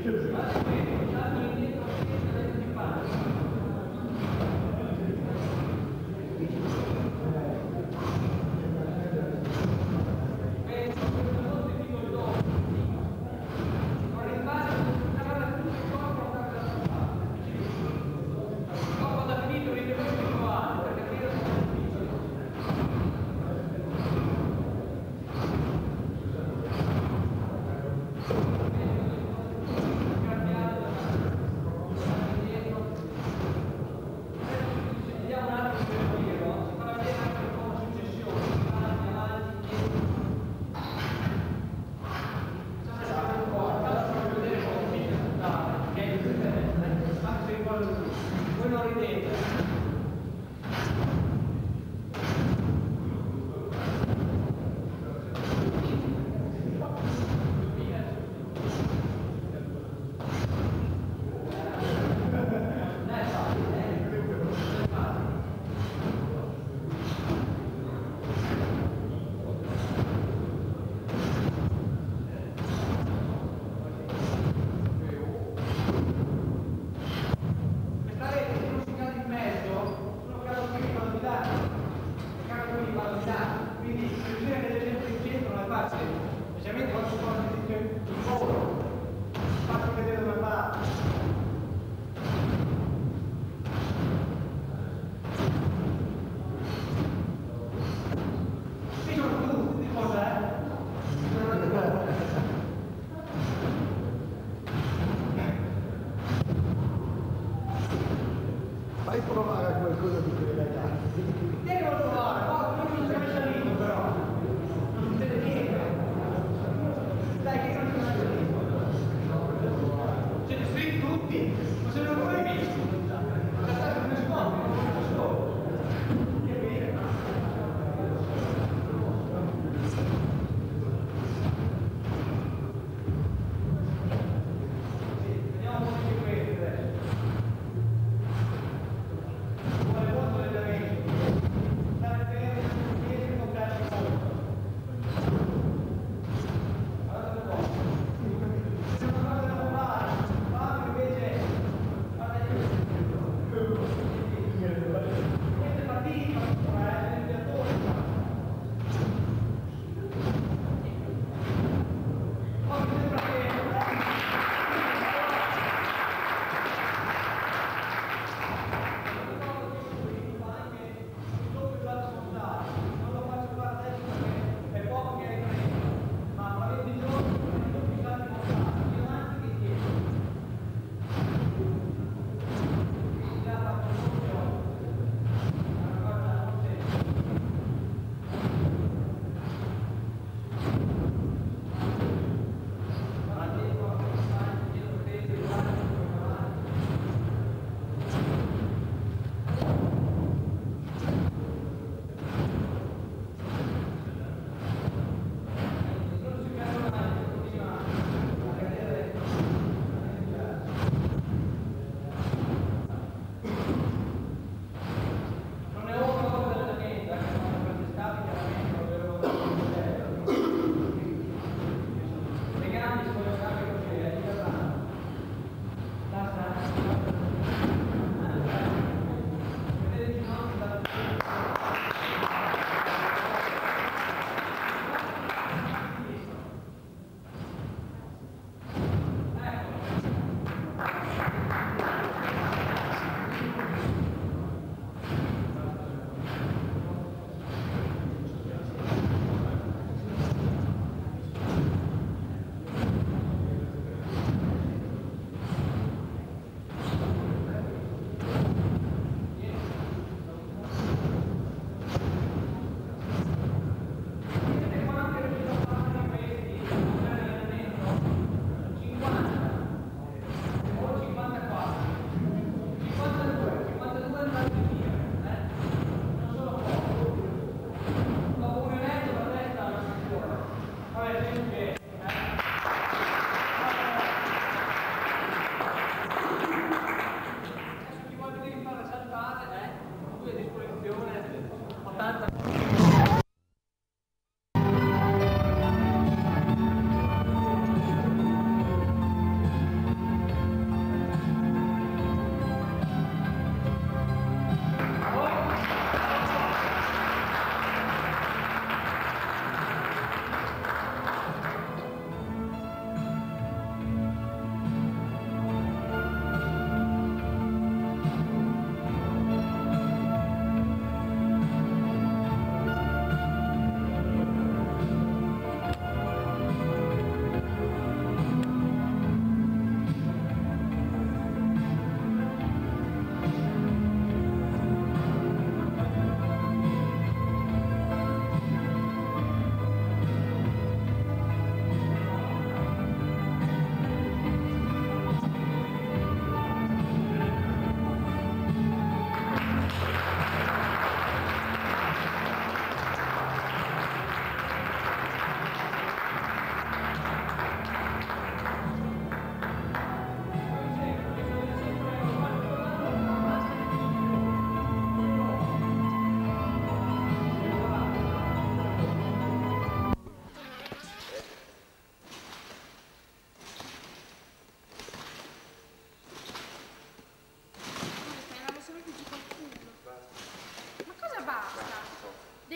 Fai provare a qualcosa di quei ragazzi. Devo provare, ma non ci è salito però. Non succede niente. Dai, che non ci è salito. Ce ne sono tutti, ma se non lo hai visto. Da stare come scopo, non scopo. Che bene. Vediamo un po' di questo adesso.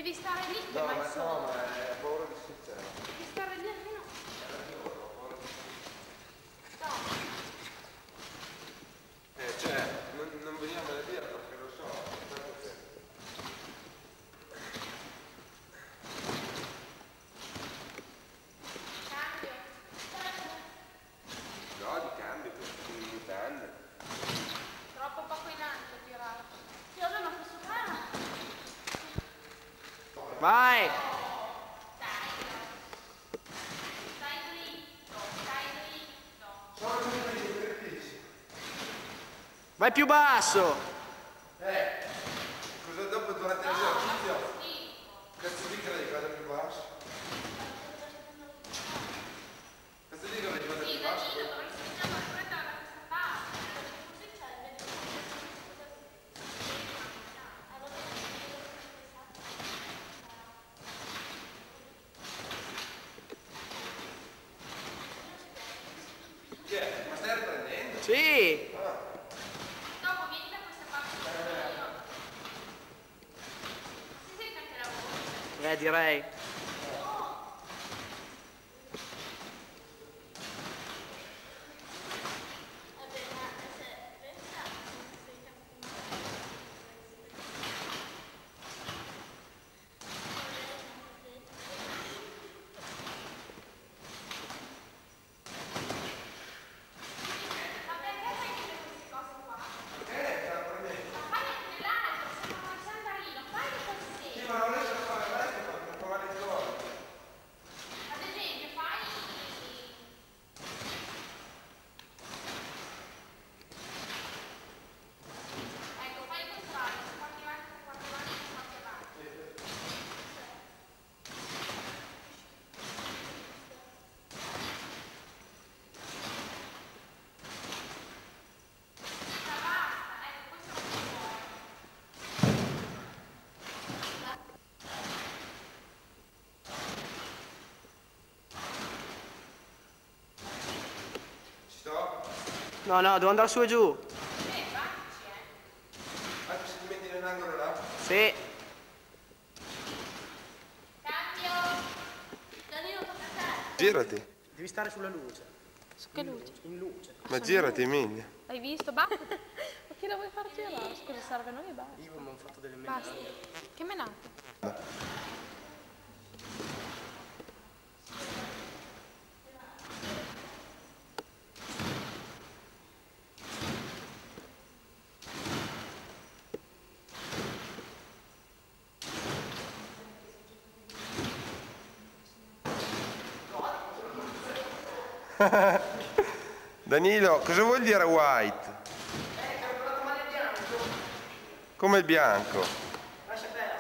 Devi stare lì che No, vai ma sotto. no, ma è paura di succedere. Devi stare lì almeno. No. Cioè, non veniamo da dire perché lo so. Cambio. No, di cambio, con le mutande. Troppo poco in alto tirato. Sì, vabbè, ma questo qua. Vai! Stai dritto, stai dritto. Sono tutti i Vai più basso! Cosa dopo durante l'esercizio? Cazzo di credi vada più basso? Cazzo di credi vada Sì, più da basso? Gino dovresti andare a prendere da questa parte. Così c'è il vento. Chi è? Ma stai riprendendo? Sì! Dopo vieni da questa parte. Si sente anche la voce. Direi. Ma perché fai tutte queste cose qua? Ma fai anche nell'altro, se non fai sempre lì, non fai così. Sì, ma non riesco a fare questo perché non provare i giorni. Ad esempio, fai. Ecco, fai il contrario, se porti avanti, se porti avanti, se porti avanti. Ma basta, ecco, questo non si può. Ci sto? No, no, devo andare su e giù. Vacci, Anche se ti metti nell'angolo là? Sì. Cambio. Danilo, tocca a te. Girati. Devi stare sulla luce. Su che luce? In luce. Ma girati, Emilia. Hai visto? Ma chi la vuoi far girare? Scusa, serve a noi e basta. Io mi ho fatto delle Basta. Che menate? Danilo, cosa vuol dire white? Come il bianco? Lascia perdere.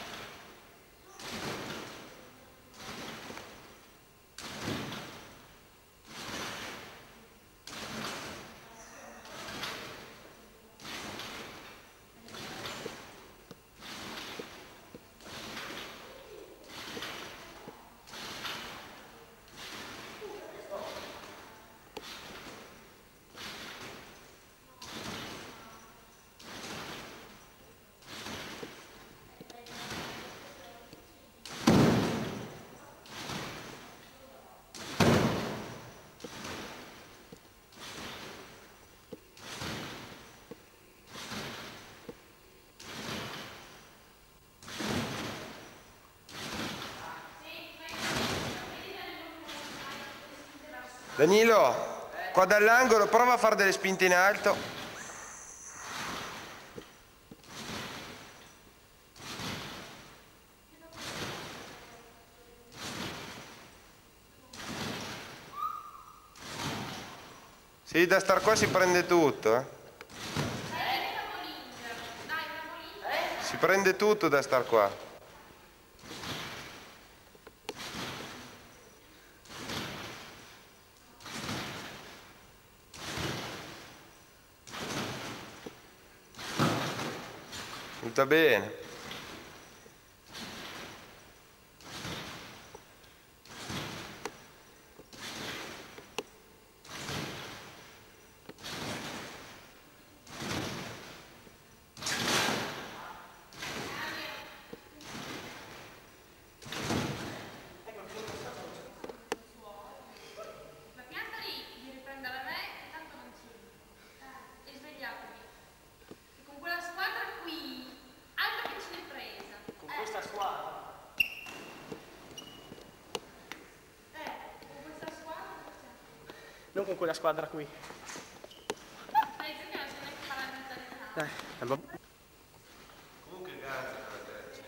Danilo, qua dall'angolo prova a fare delle spinte in alto. Sì, da star qua si prende tutto, Si prende tutto da star qua. Tutto bene. Non con quella squadra qui. Hai detto che non c'è neanche fare la mentalità. Vabbè. Comunque grazie per te.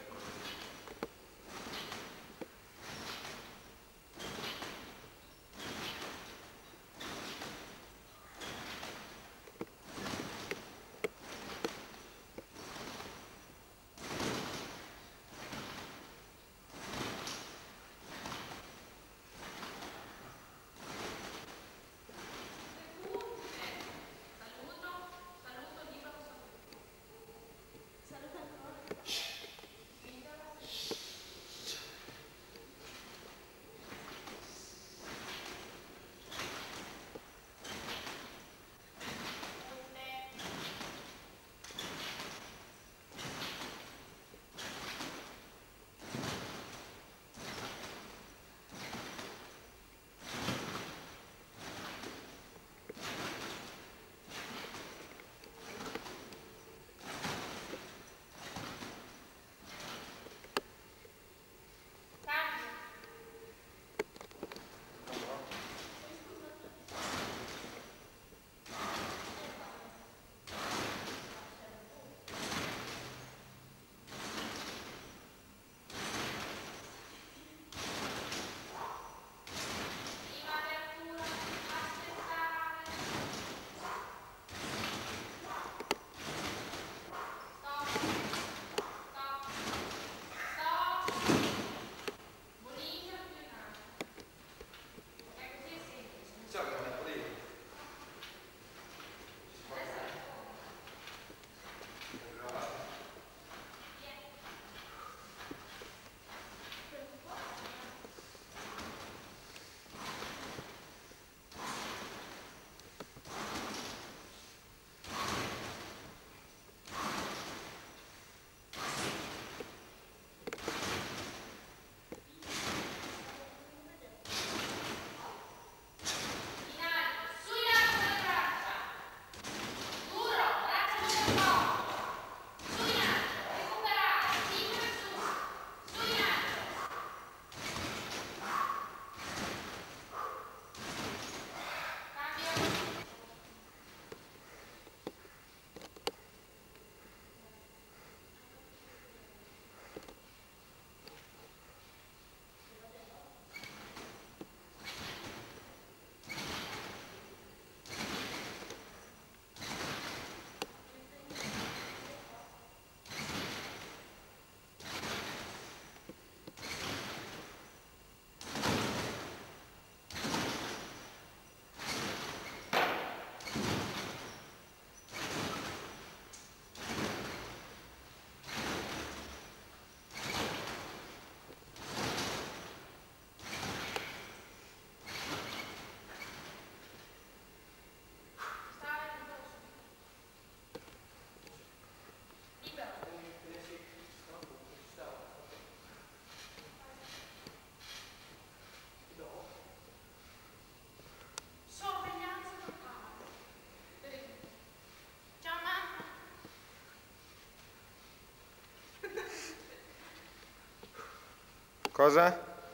Cosa?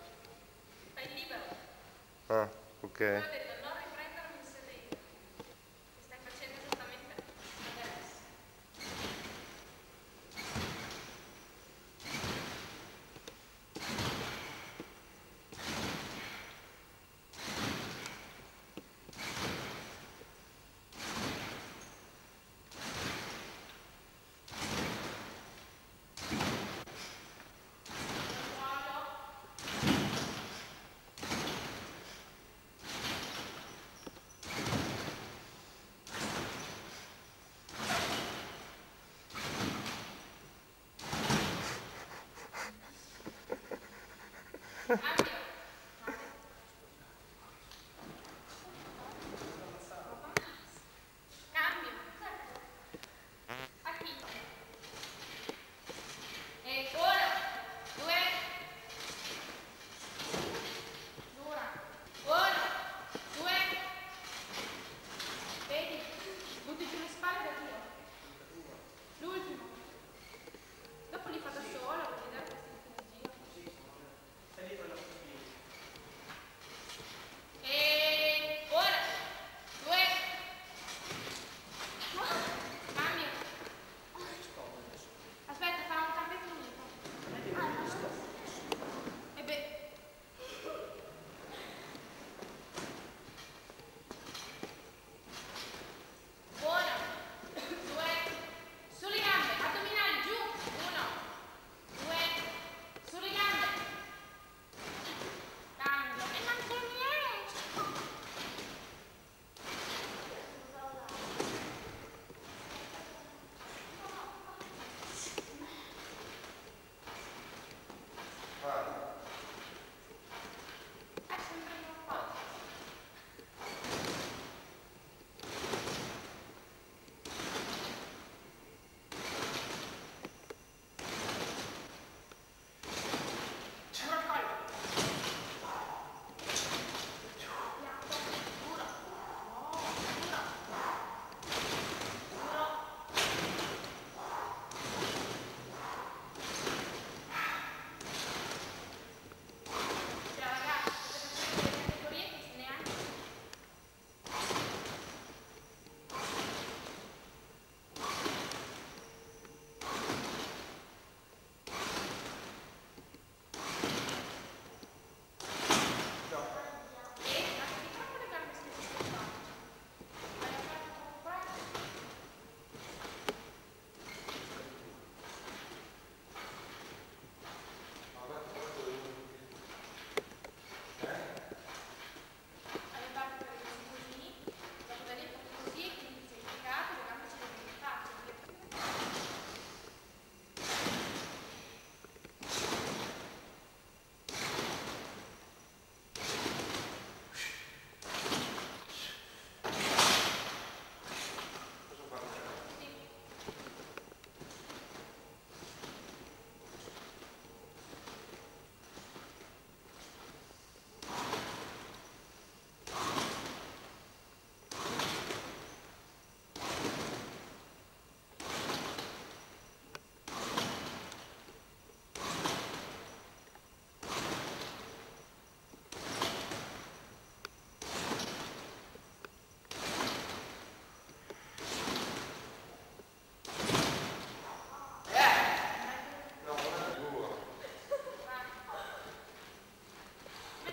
Fai libero. Ah, ok. Poi ho detto non riprendermi il sedere. Che stai facendo esattamente adesso. Cambio. Cambio. A chi? E uno, due, dura. Uno, due, vedi, butti giù le spalle da Dio. L'ultimo. Dopo li fa da solo, vuol dire questi giro. Stai lì per la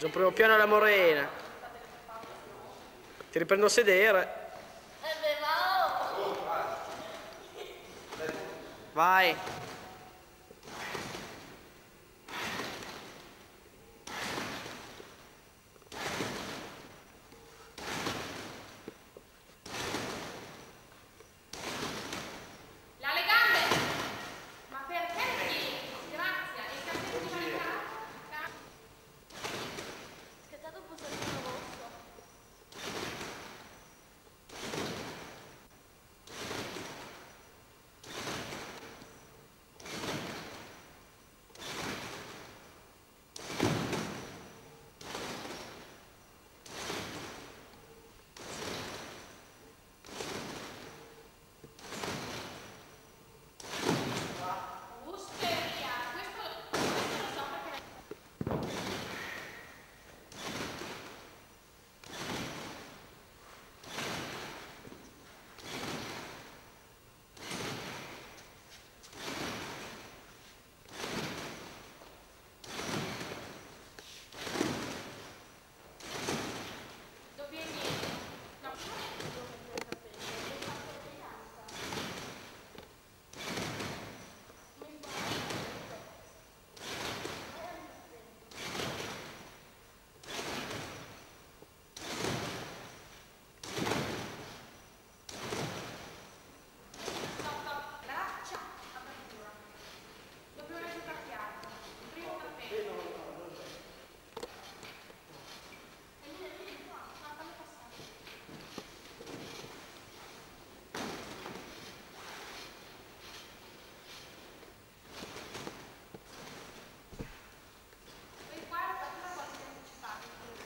Faccio un primo piano alla morena. Ti riprendo a sedere. Vai. Le gambe! Ma perché sì? Grazie, il capello di Maria. Schiacciato un pulsantino rosso. Osteria, questo lo so perché... Doppio indietro. No, non è che devo mettere il capello, devo fare sorveglianza. Mi Stop, braccia, apertura. Doppio retro tacchiato. Primo capello. Vieni qua, no, fammi passare. Poi qua la fattura quasi anticipata.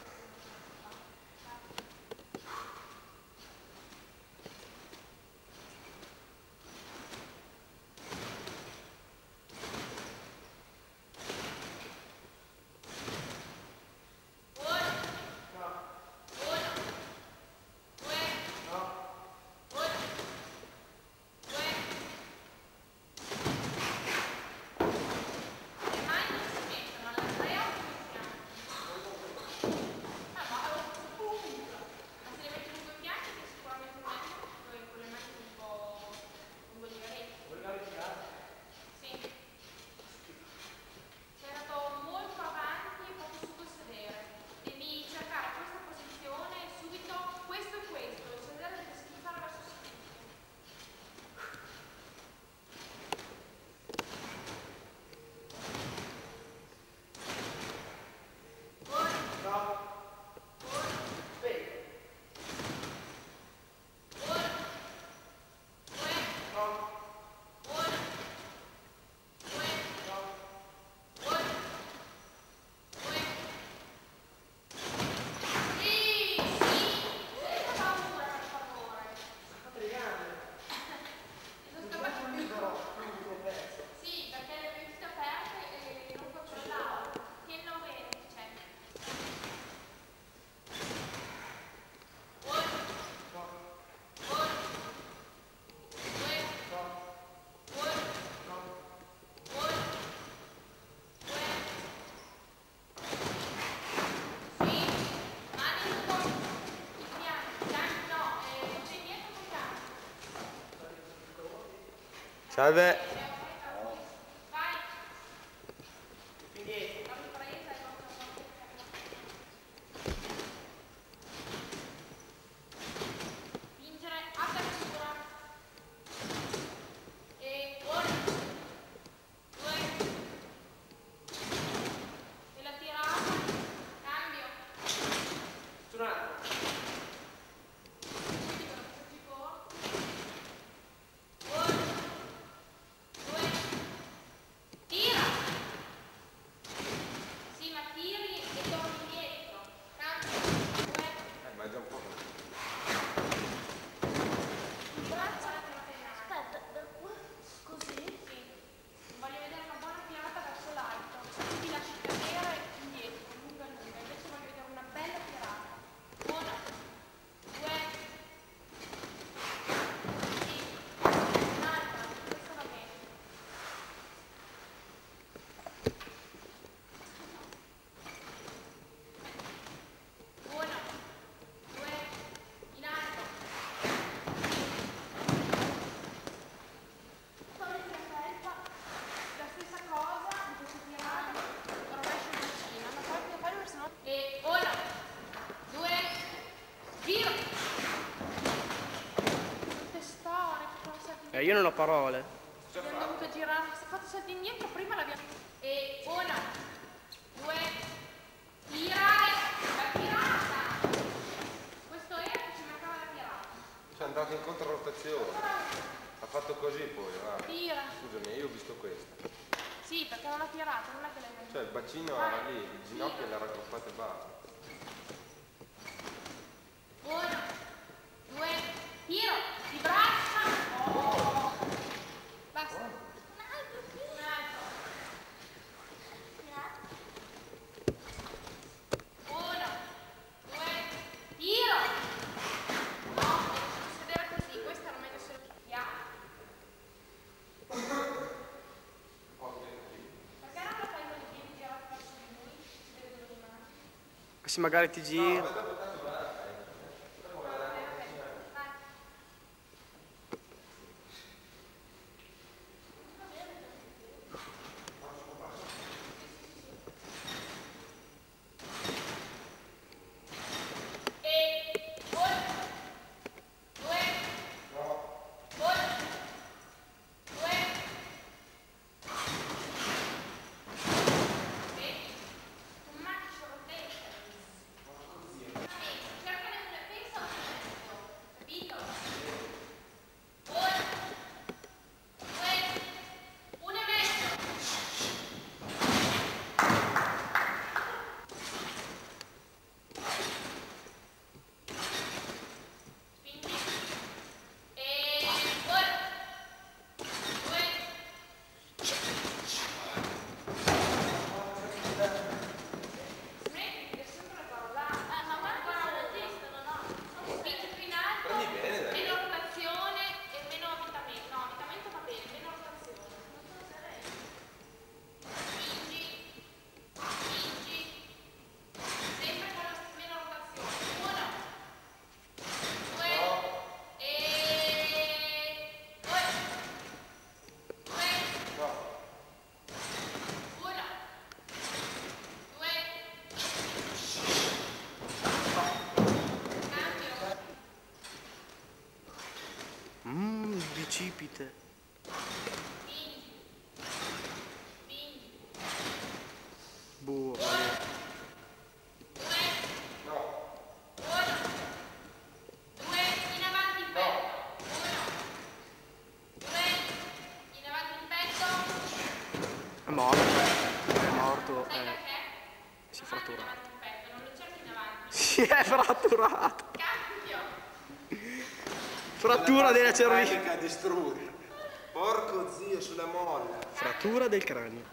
Sei andato molto avanti e poco su col sedere. Devi cercare questa posizione e subito questo e questo. Il sedere deve schizzare verso sinistra. Sì, senza paura, per favore. Non scappato più. Sì, perché le mie dita aperte e non controllavo. Tienilo bene, c'è. Uno, due, sì, mani su con i fianchi no, non c'è niente con i fianchi. Salve. Vai, Indietro. la ripresa e spingere, apertura. E uno, due, e la tirata, cambio. Tornato. Quindi con più corto. Uno, io non ho parole. Abbiamo dovuto girare, si è fatto salti indietro, prima l'abbiamo... E 1, 2, tirare, la tirata! Questo era che ci mancava la tirata. Cioè è andato in controrotazione. Ha fatto così poi, va. Tira. Scusami, io ho visto questo. Sì, perché non l'ha tirata, non è che l'hai messo. Cioè il bacino era lì, il ginocchio le ha raggruppate e basta. 1, 2, tiro, di braccia. Oh. Basta. Un altro. Un altro. 1, 2, tiro. No, devi sedere così, questo era meglio se lo chiudiamo. Perché non lo fai con i piedi girati verso di lui? Si vede dove rimane. Se magari ti giri. Bicipite. Boh. È morto. È morto. Si è fratturato. Si è fratturato. Frattura della cervica. Distrutta. Porco zio, sulla molla. Frattura del cranio.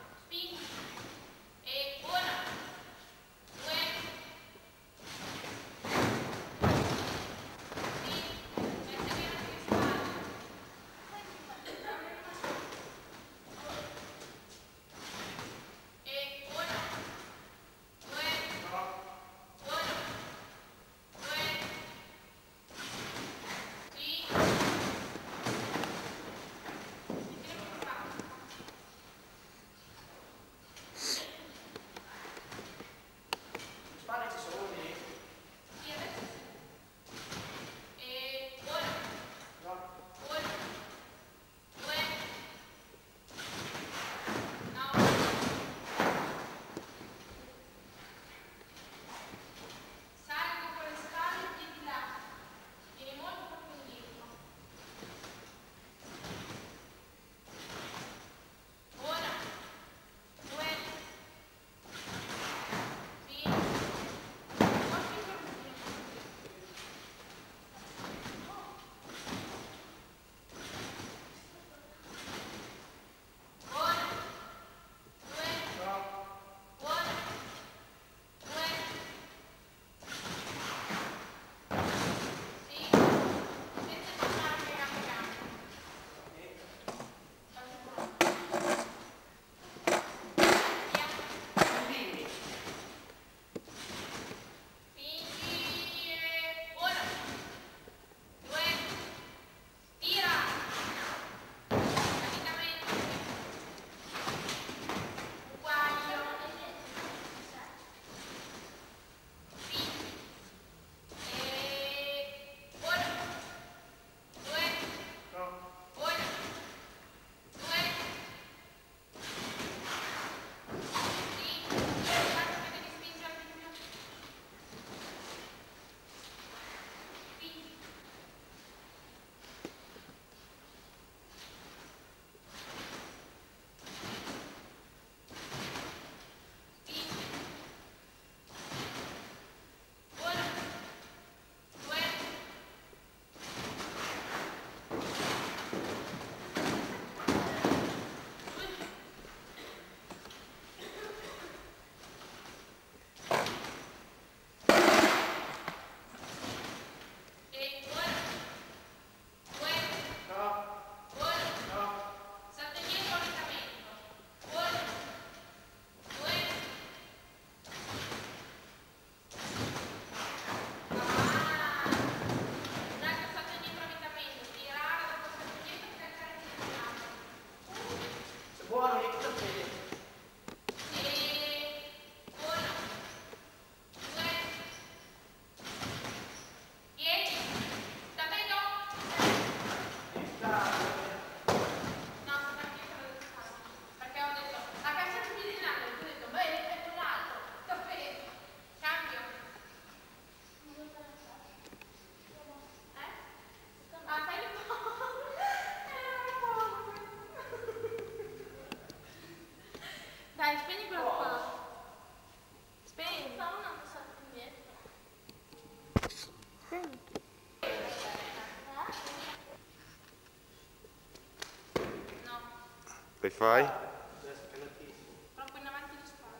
Dai fai? Troppo in avanti di spalle.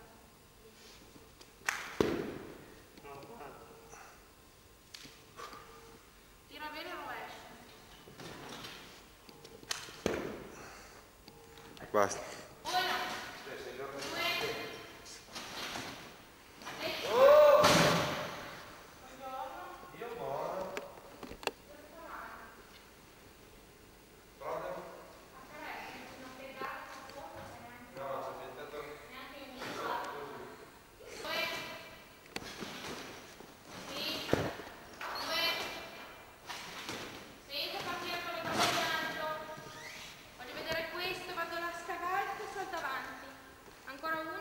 Tira bene o rovescio. Basta. Uno, due, senza partire con le braccia in alto. Voglio vedere questo, vado a scavalco, salto avanti. Ancora uno.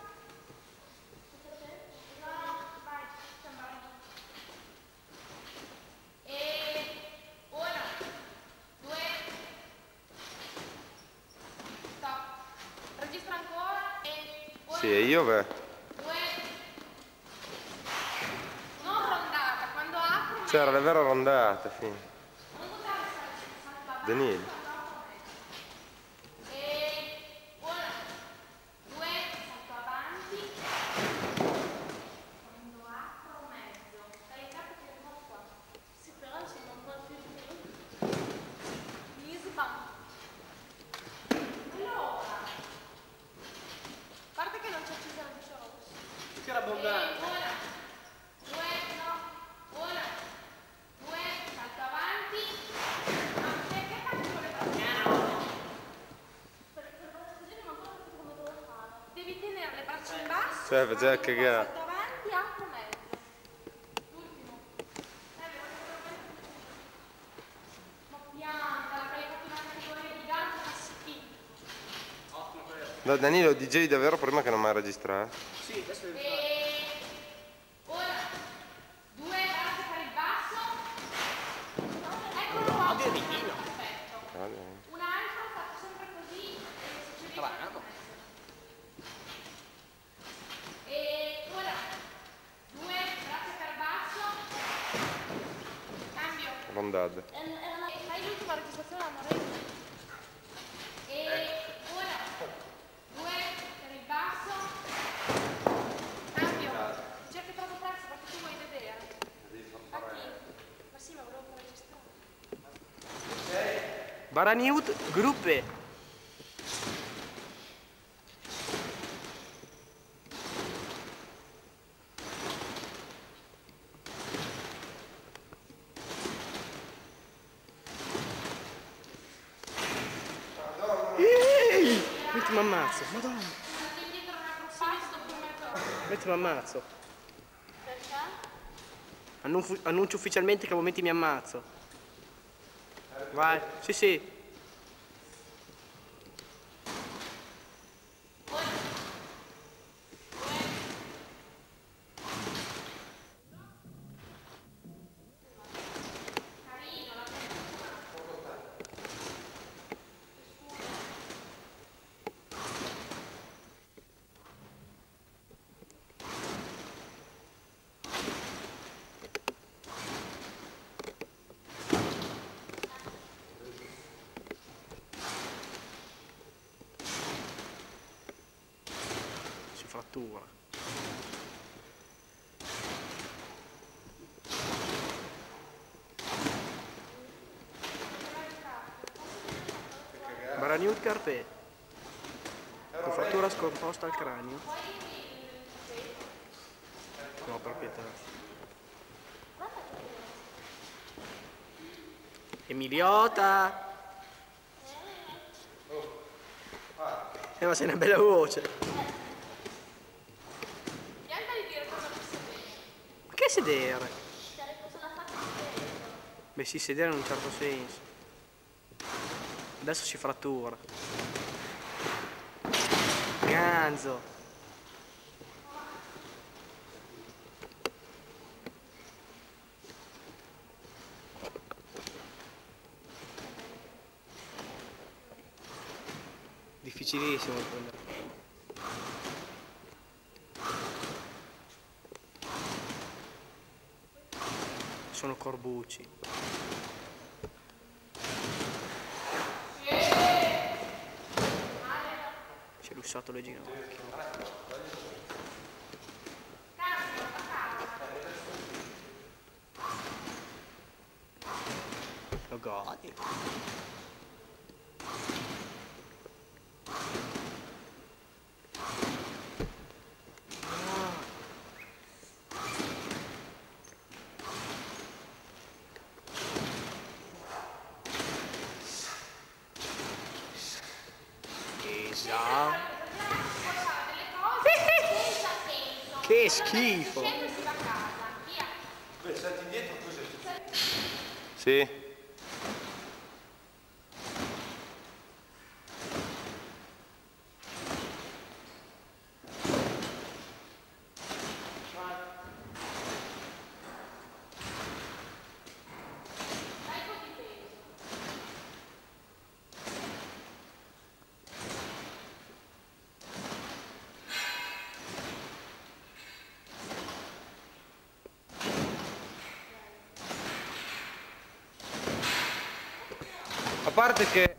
No, vai, sembra lì. E uno, due, stop. Registra ancora e uno, Sì, e io beh. due, non rondata, quando apro C'era la vera rondata, fine. non buttare salto avanti. Danilo. E uno, due, salto avanti. Quando apro mezzo. Dai, intanto che arrivo qua. Sì, però sono un po' più Lisba. Allora. A parte che non c'è accesa la luce rossa. Che era abbondante. Una, due, no. Una, due, salto avanti. Ma perché faccio con le braccia? Perché così non ho ancora capito come devo fare. Devi tenere le braccia in basso. Cioè, faceva apri un po', cagare. salto avanti, apro mezzo. L'ultimo. Ma pianta, perché hai fatto una categoria di gancio, fa schifo. No, Danilo, DJ davvero prima che non mi ha registrato? Sì, adesso devi fare. E una, due, braccia per il basso. Eccolo qua. Perfetto. Un altro, faccio sempre così. E se ci riesco a mezzo. E una, due, braccia per il basso. Cambio. Rondata. Fai l'ultima registrazione a Moreno. E una, due, per il basso. Cambio. Cerchi troppo presto perché tu vuoi vedere. Infatti, ma sì, ma volevo far registrare. Baraniut Gruppe. Ehi! Metti mi ammazzo, madonna. Andate indietro una passo prima che... Metti mi ammazzo. Perché? Annuncio ufficialmente che a momenti mi ammazzo. Vai, sì sì. Si frattura. Baraniut Carpe. Con frattura scomposta al cranio. No, proprietà. Emiliota! Ma sei una bella voce. Pianta di dire cosa vuoi sapere. Ma che sedere? Cioè, cosa la faccio vedere? Beh sì, sedere in un certo senso. Adesso si frattura. Ganzo. Difficilissimo da prendere. Sono corbucci. Altro. lussato le ginocchia. Lo godi. Che schifo! Beh, senti indietro cos'è? Sì. A parte che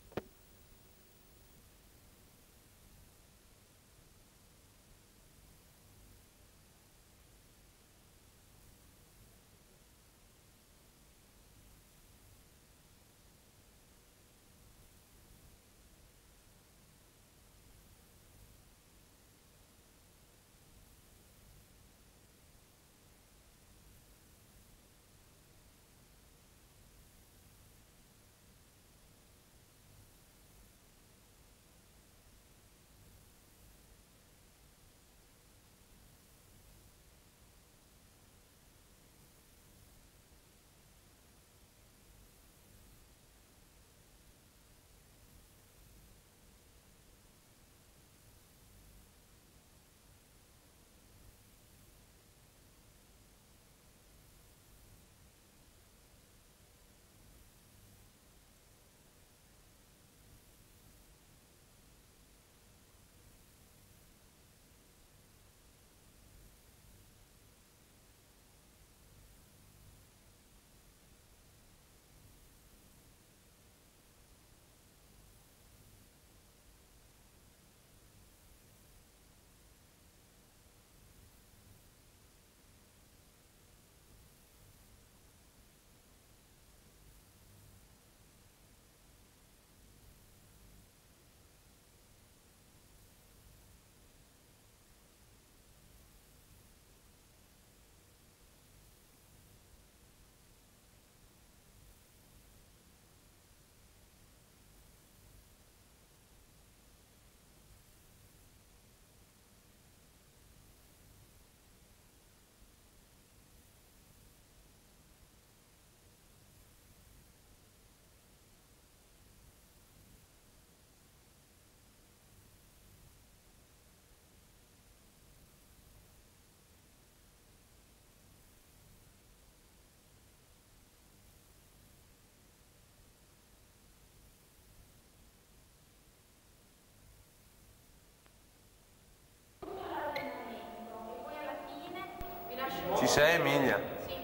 ci sei, Emilia? Sì.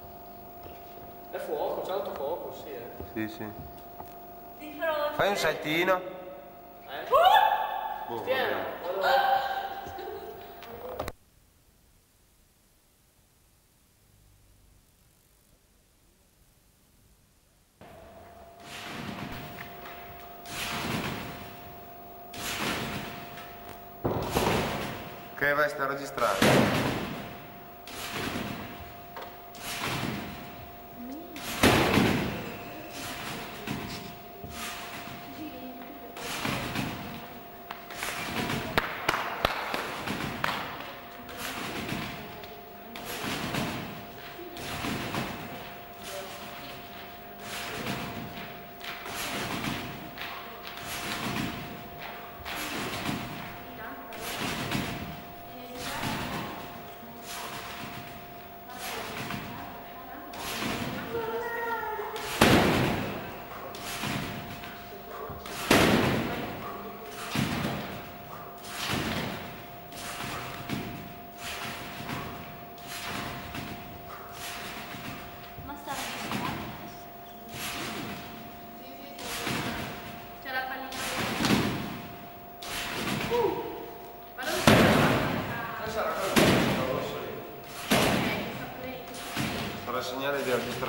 È fuoco, c'è autofuoco, sì, Sì, sì. Fai un saltino. Boh, ok, vai, sta registrando.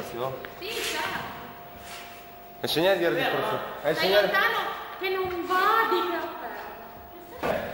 Maurizio? Sì, certo. È il segnale di registrazione. È il Stai segnale... lontano che non va di cappello.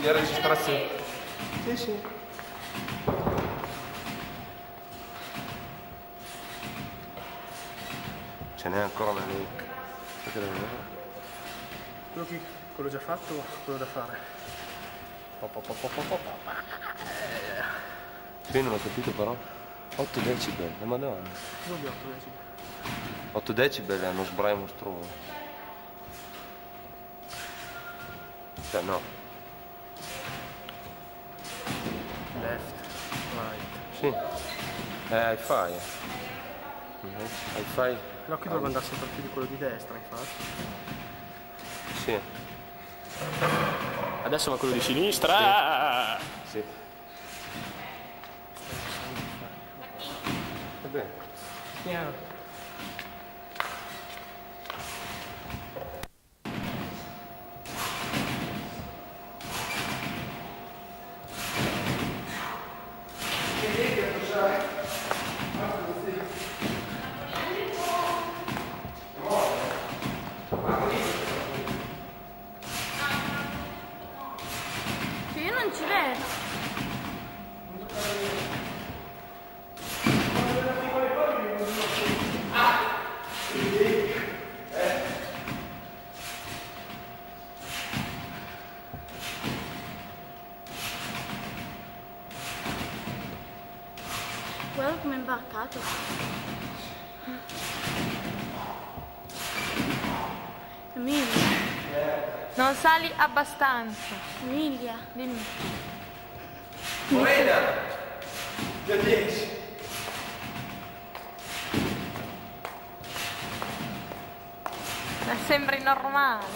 Di registrazione. Sì, sì. Ce n'è ancora una link. Quello già fatto, quello da fare. Sì, non ho capito però. 8 decibel, la madonna. Non vi 8 decibel. 8 decibel è uno sbraio mostruoso. Cioè no. Left, right. Sì. È hi-fi. Hi-fi. L'occhio dovrebbe andare sempre più di quello di destra, infatti. Sì. Adesso va quello di sinistra. Sì. Va bene. Piano. Io non ci vedo. Guarda come è imbarcato. Emilia. Non sali abbastanza. Emilia, dimmi. Morena! Da 10. Sembri normale.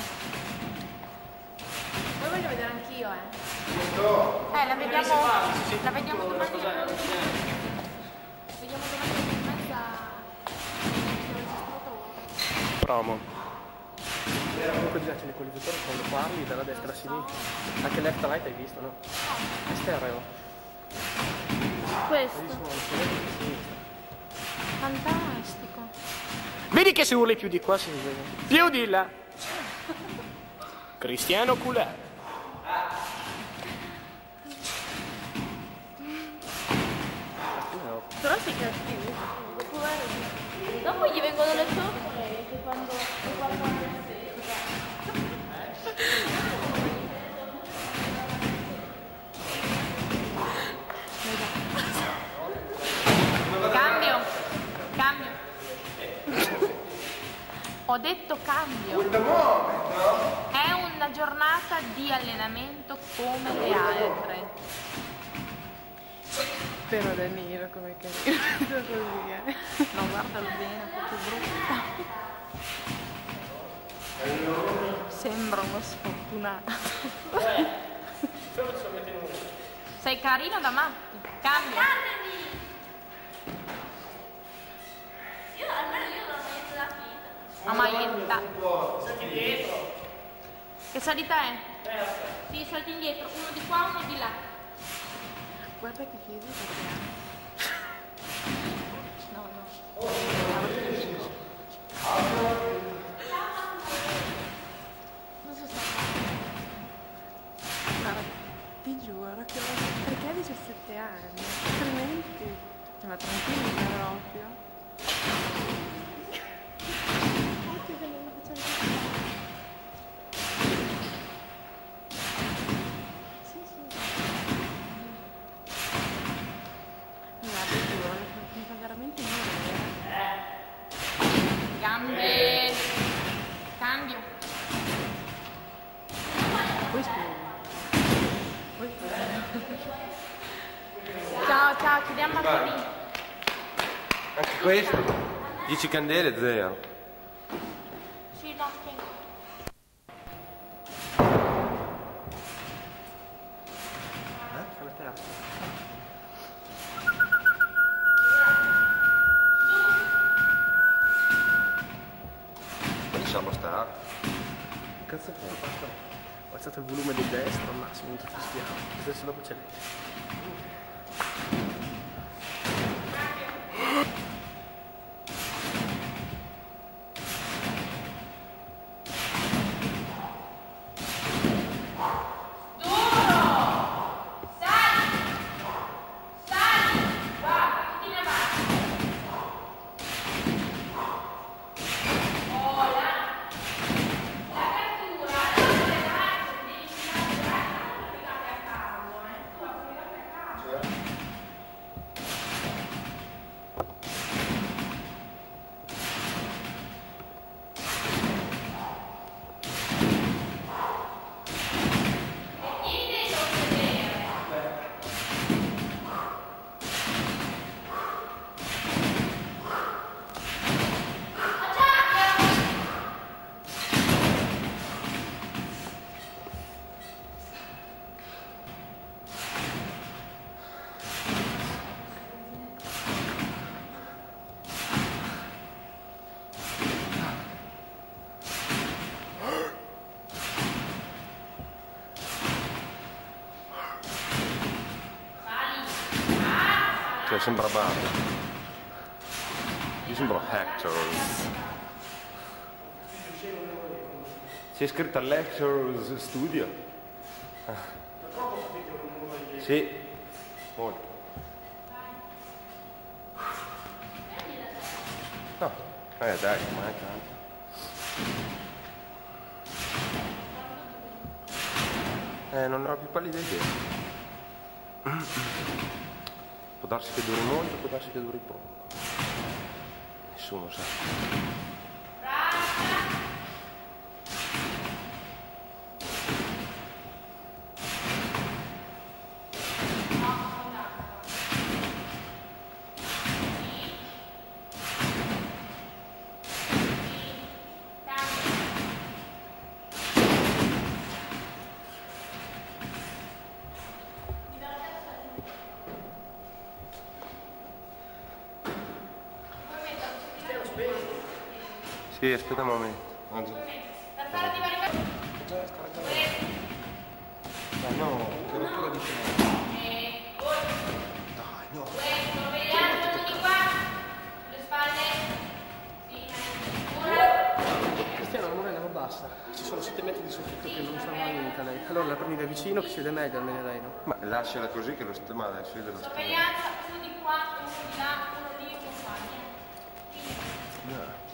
Poi voglio vedere anch'io, la vediamo. La vediamo domani. Vediamo domani in mezza. Promo. Comunque già c'è l'equalizzatore quando parli dalla destra a sinistra. Anche left right hai visto, no? È stereo. Questo. Bellissimo, lo stereo di sinistra. Fantastico. Vedi che se urli più di qua si vede. Più di là. Cristiano Culè. Però sei cattivo. Dopo gli vengono le sorprese quando Cambio. Ho detto cambio. È una giornata di allenamento come le altre. Però Danilo come carino così, No, guardalo bene, è proprio brutto. Sembra uno sfortunato. Sei carino da matti. Cambia. La maglietta. Che salita è? Sì, salti indietro, uno di qua, uno di là. guarda che chiedi perché No. Non so se guarda, ti giuro che perché ha 17 anni, altrimenti ma tranquilla proprio. Veramente gambe. Cambio. Ciao, chiudiamo anche lì. Anche questo? 10 candele, 0. Sì, no, spento. Fa la terza. Lasciamo stare. Cazzo che ho alzato il volume del destro al massimo, non ti fistiamo. Adesso dopo c'è lì. Duro! Cioè sembra Barbara. Io sembro Hector. C'è scritto Lectures Studio. Sì, molto. No, dai, ma è tanto. Non ho più pallida idea. Può darsi che duri molto, può darsi che duri poco. Nessuno sa. Sì, aspetta un momento. Dai, no, che rottura di finale. Dai, no. Cristiano, la morena non basta. Ci sono 7 metri di soffitto che non fanno niente a lei. Allora la prendi da vicino che si vede meglio almeno lei, no? Ma lasciala così che lo stemma adesso vede lo stemma. Sorveglianza, uno di qua, uno di là, uno lì, uno fa. No.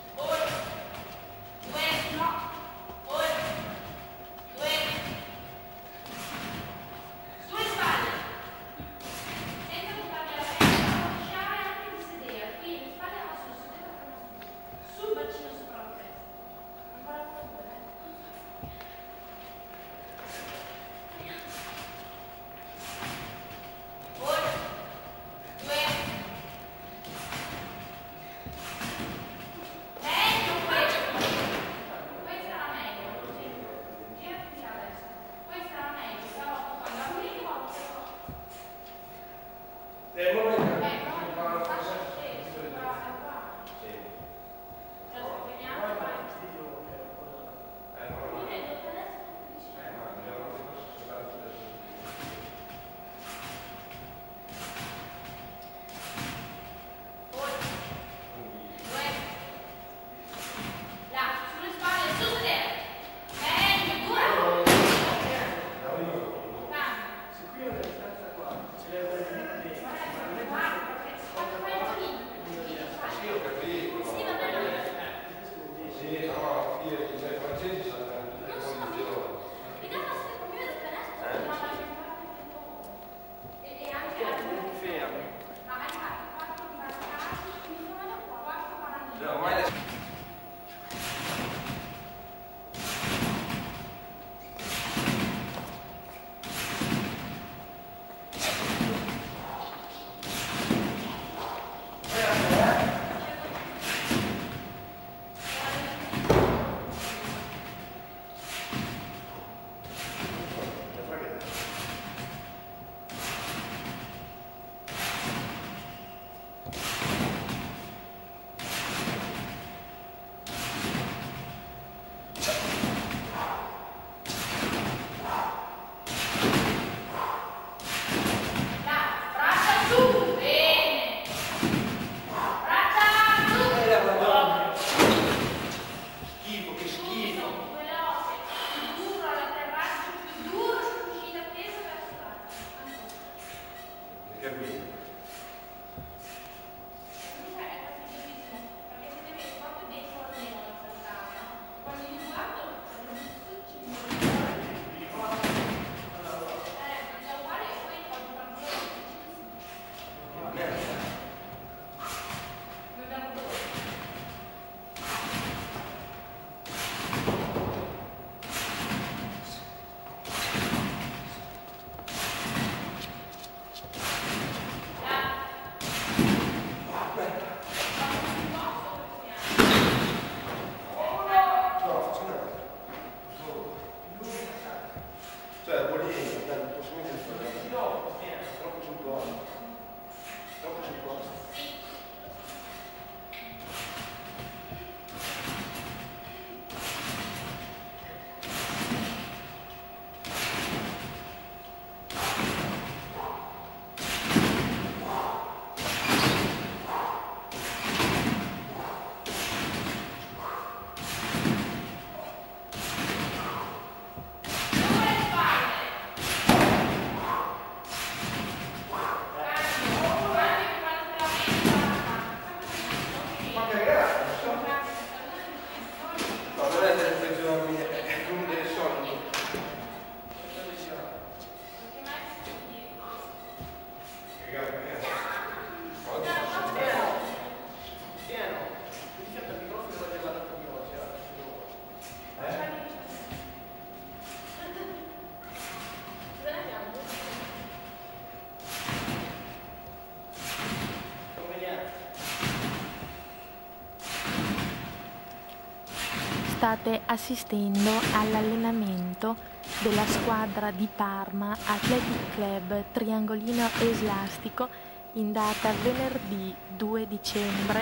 State assistendo all'allenamento della squadra di Parma Athletic Club Triangolino Eslastico in data venerdì 2 dicembre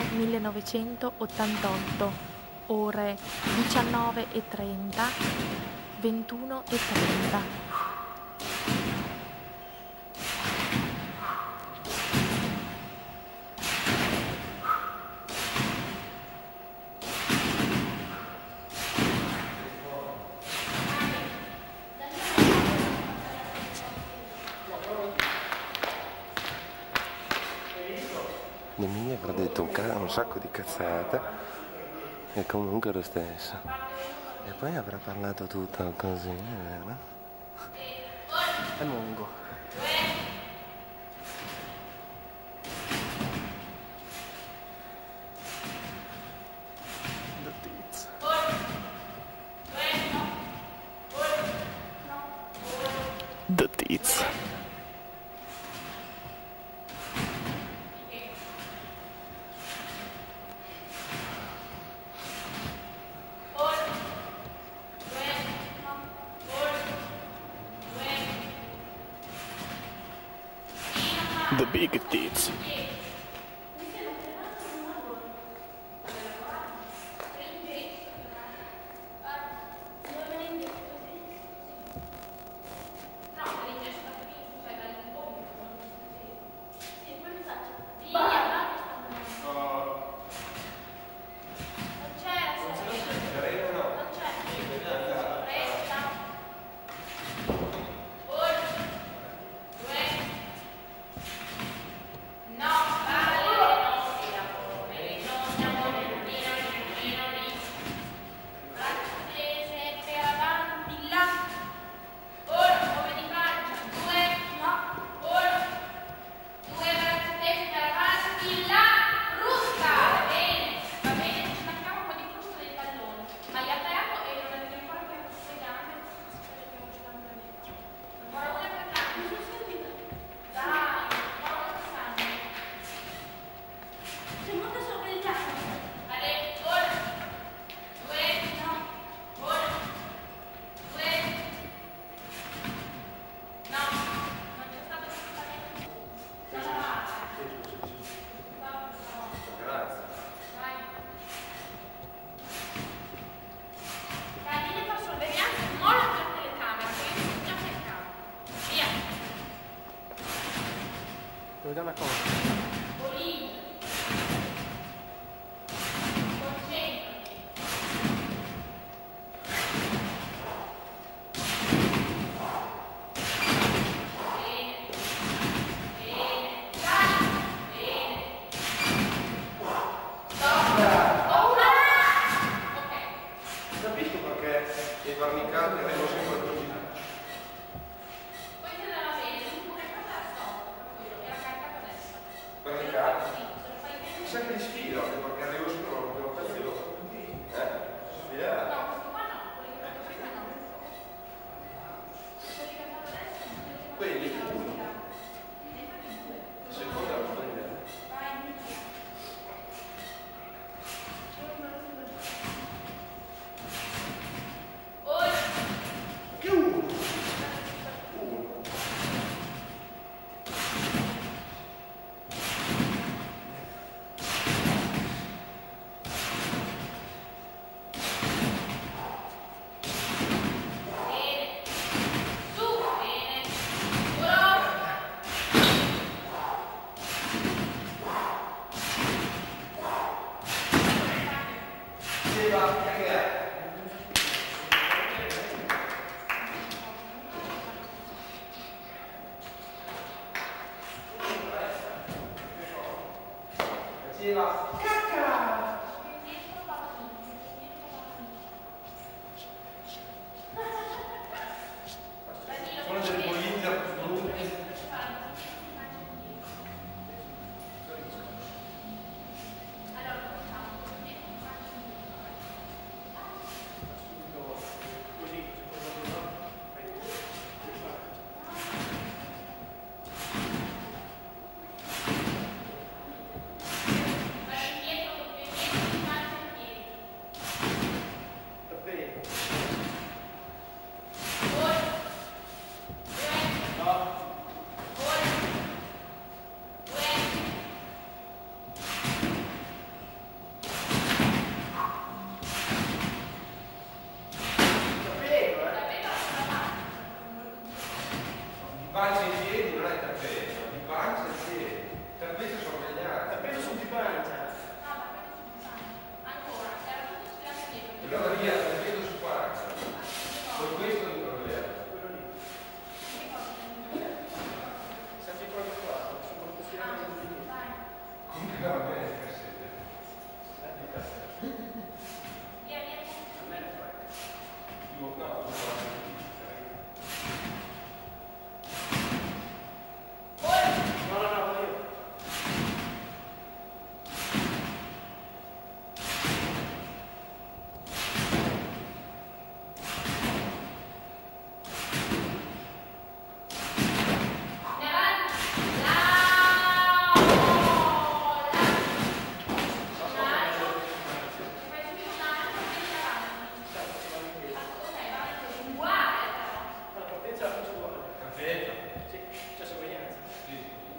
1988, ore 19:30, 21:30. Emilia avrà detto un sacco di cazzate e comunque lo stesso. E poi avrà parlato tutto così, vero? È lungo. The Tits. The Big Tits. Devo dire una cosa. Capisco perché i varnicati arrivano sempre così. Varnicati? Sai che li sfido, perché arrivo sempre proprio a pezzo. Sfidato. Quelli? Seconda la tua idea. Pancia in piedi non è tappeto, di pancia in piedi. Tappeto sorvegliato. Tappeto su di pancia. Ancora, era tutto sfilato dietro. Allora via, tappeto su pancia. Con questo è il problema. Quello lì. Senti proprio qua, su quanto si rende di lì. Comunque va bene il cassette. Senti il cassette. Via, via. A me ne frega. No, no. No, no, no, io. La partenza la faccio uguale. Tappeto. Sì, c'è sorveglianza. Sì.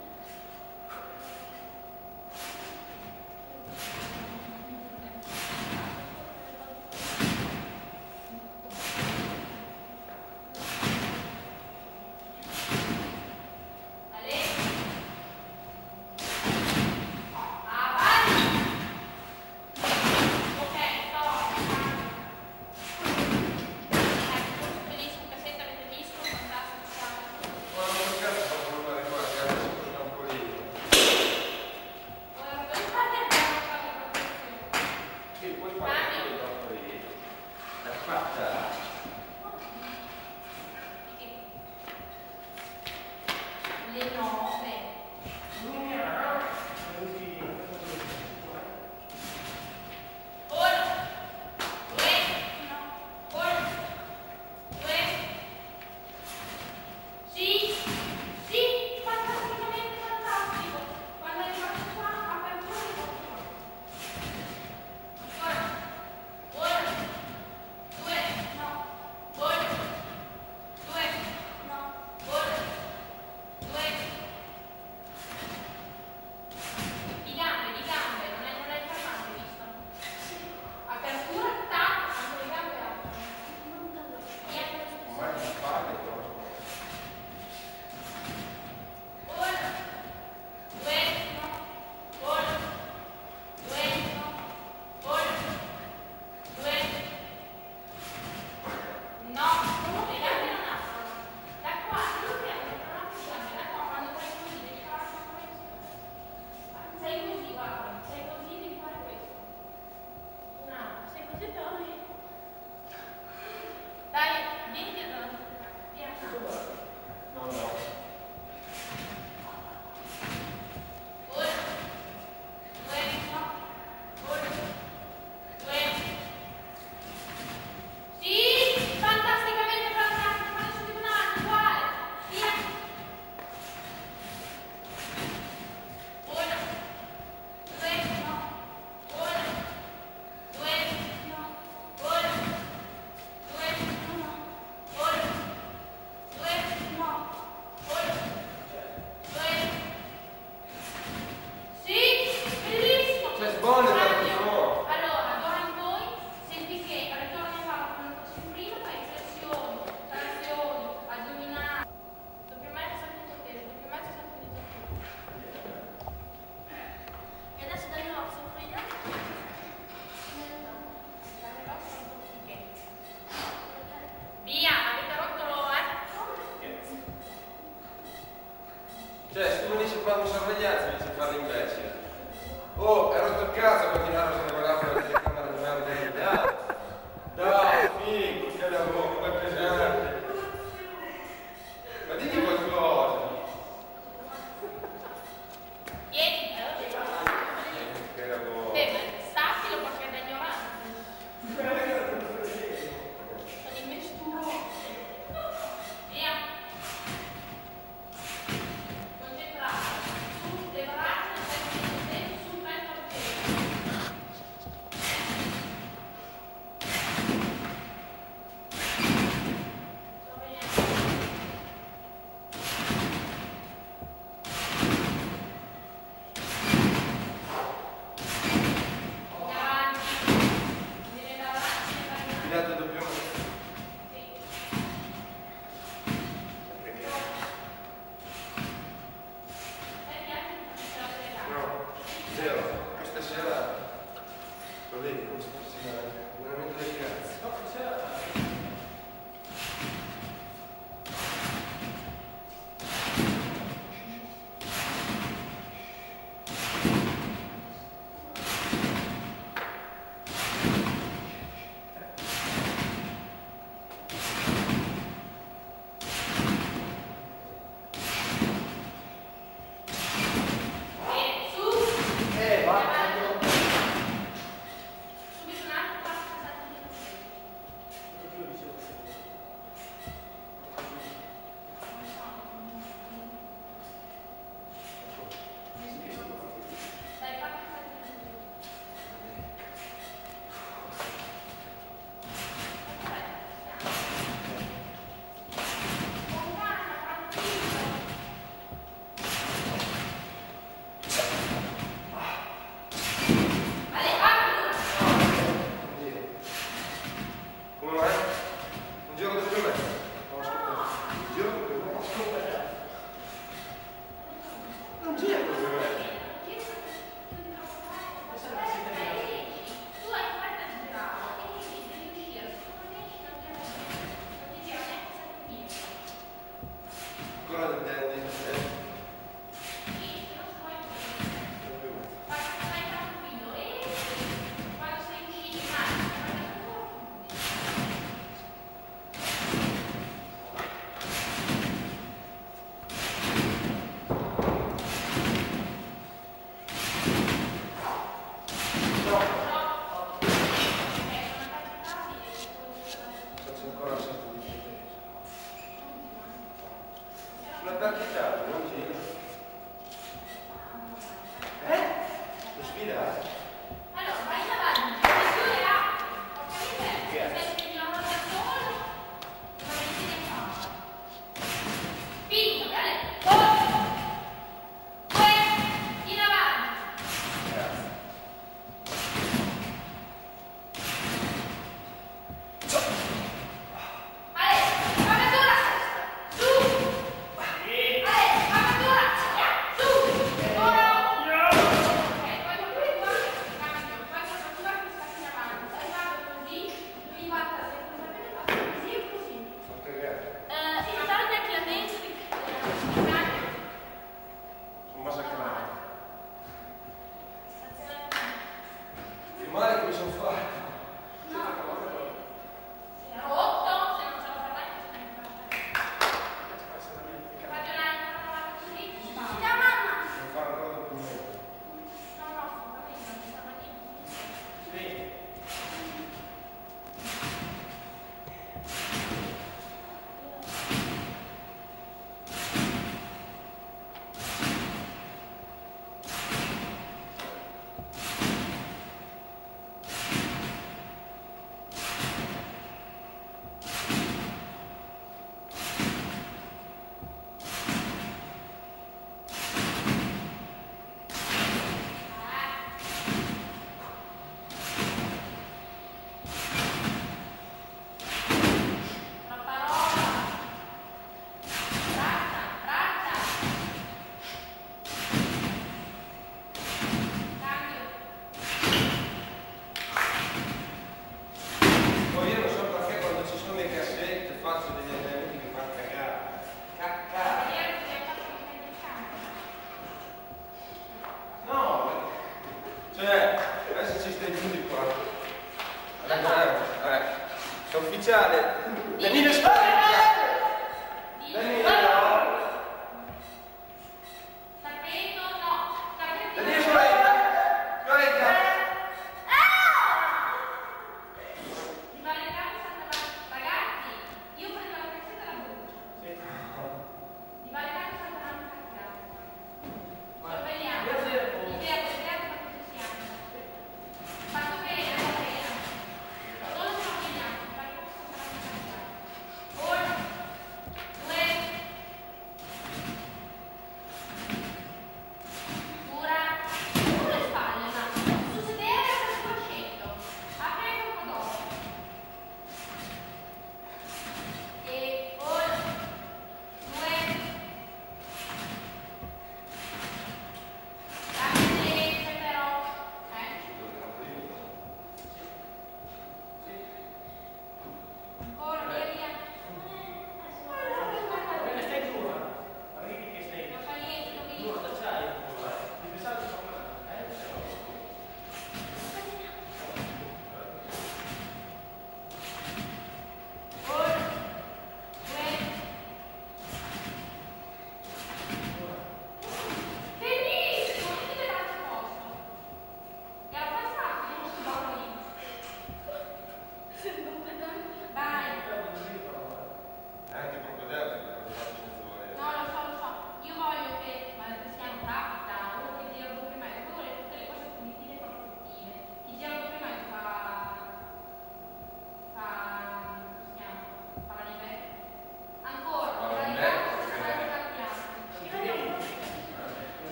Guarda che cazzo fa tornare qua, che adesso costa un po' lì. Sì, puoi fare il fatto lì. Aspetta. Le 9. Sì, sì, fantasticamente fantastico. Quando è arrivato qua, apertura di bocca. Ancora. 1, 2, no. 1, 2, no. 1, 2. Di gambe, non è fermato, visto? Apertura, tac, anche le gambe aprono. Via con lo stesso. Ormai non parli però. 1, 2, no. 1, 2, no. 1, 2. No, le gambe non aprono. Da qua, non ti aprono, non apri le gambe. Da qua, quando fai così, devi fare questo. Sei così, guarda, sei così, devi fare questo. Un altro, sei così poi. Dai, vieni dietro. Via. No, no. 1, 2, no. 1, 2. Sì, fantasticamente fantastico, fai subito un altro, uguale. Via. 1, 2, no. 1, 2, no. 1, 2, no. 1, 2, no. 1, 2. Sì, bellissimo. Cioè, sbolle, Bravissimo. no. Allora, d'ora in poi, senti che ritorni a farlo come fossi prima, fai flessioni, trazioni, addominali. Doppio mezzo, salto teso, doppio mezzo, salto teso. E adesso dai nuovo, sorvegliamo. Via, avete rotto, Cioè, se tu mi dici fare un sorveglianza, mi dici fare l'imbecille. Oh, è rotto il cazzo per tirare se ne guardava la telecamera di merda lì. Dai, figo, che lavoro, come pesante. Ma digli qualcosa. Vieni, Che lavoro. sappilo perché è da ignorante. Sono investurosi. Via. Concentrato. Su le braccia, sul petto al cosa intendi? Una partita, non gira. Lo sfida? Allora, vai in avanti, chiuderà. Capite? Se ti lavoro da solo, come si deve fare? Spingo, bene? Uno, due, in avanti. Grazie. Adesso, fammi tu la sesta. Su. Adesso.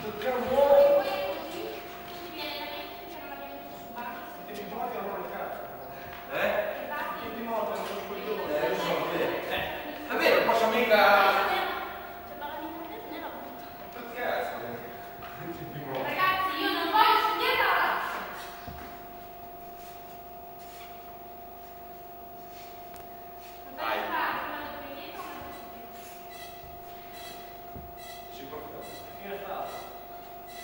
Vabbè, non posso mica... Ragazzi, io non voglio studiare. Vai. Si porta.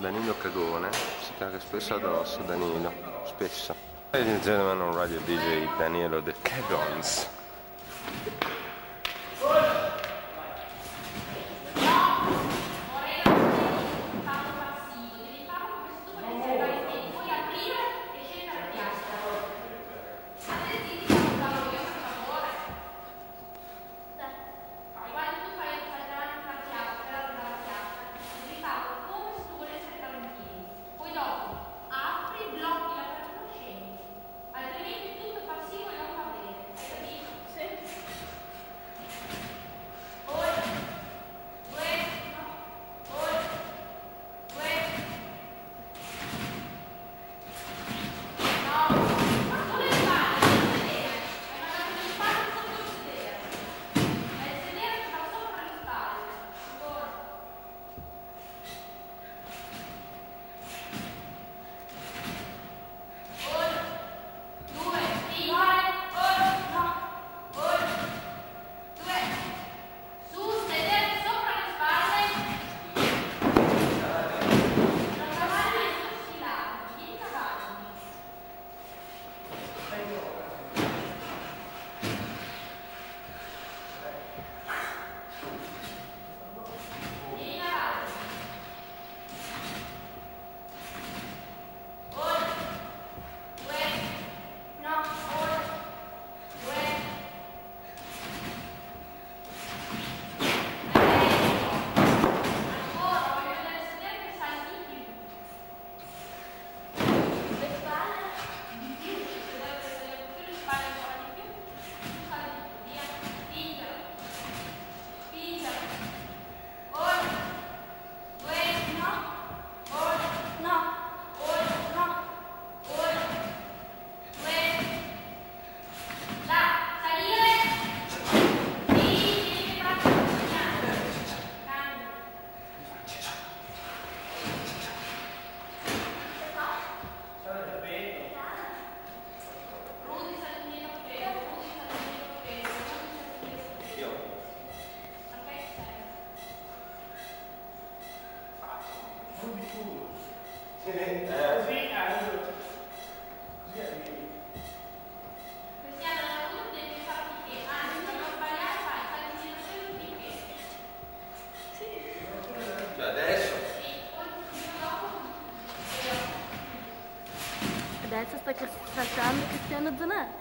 Danilo cagone, si caga spesso addosso Danilo, spesso. Ladies and gentlemen, on Radio DJ Danilo the Cagons. Adesso sta saltando Cristiano Zanatti.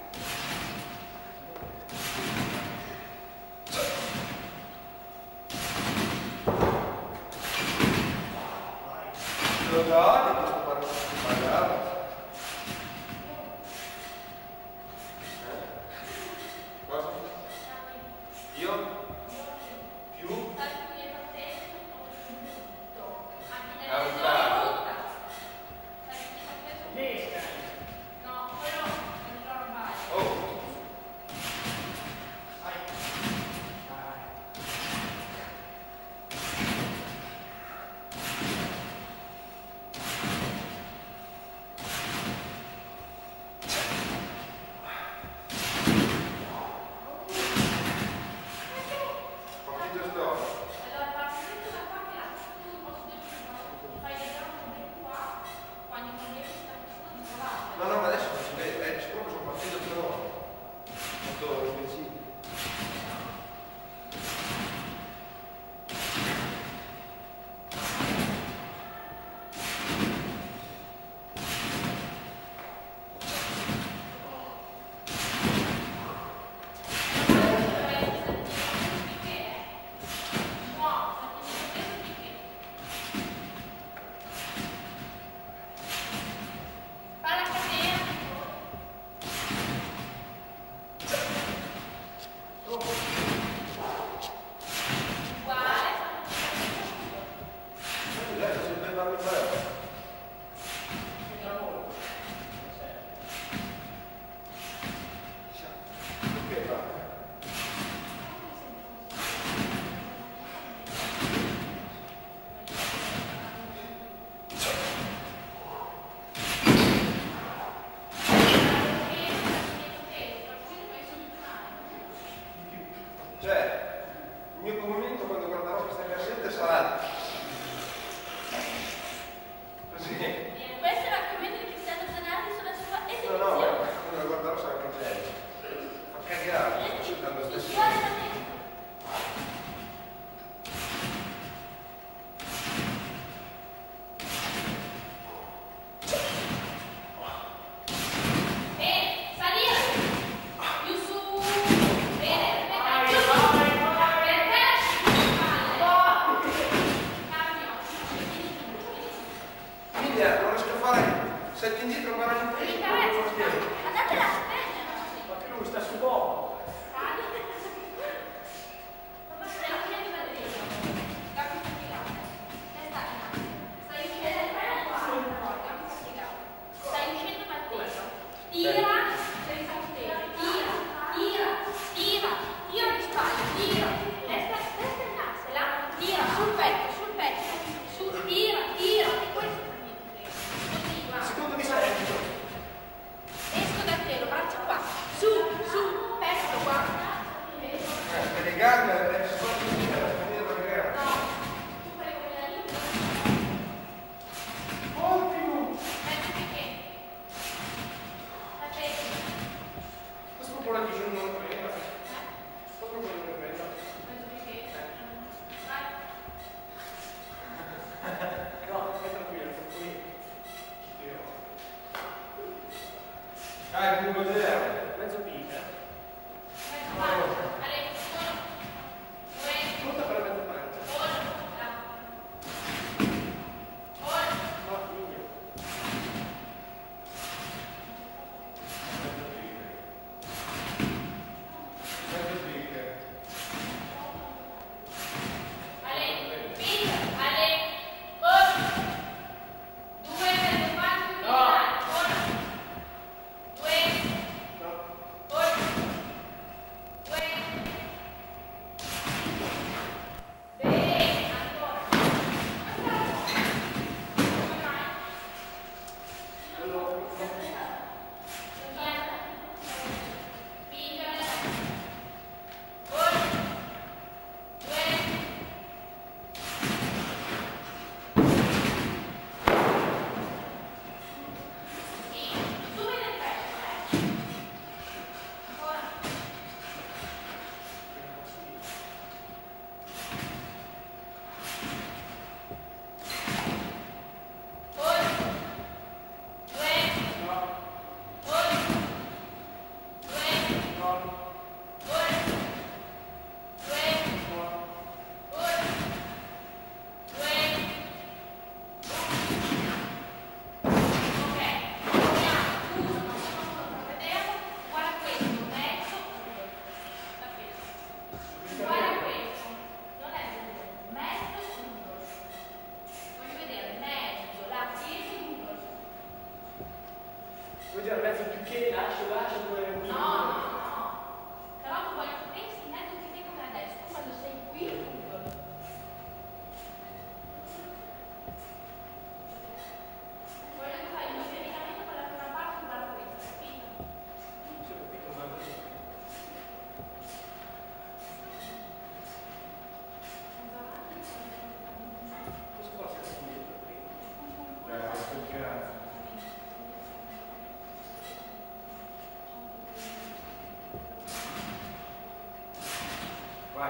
vai.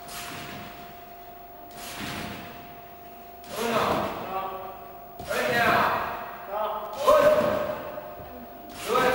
1, prendiamo. 1, 2,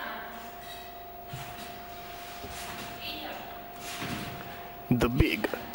The Big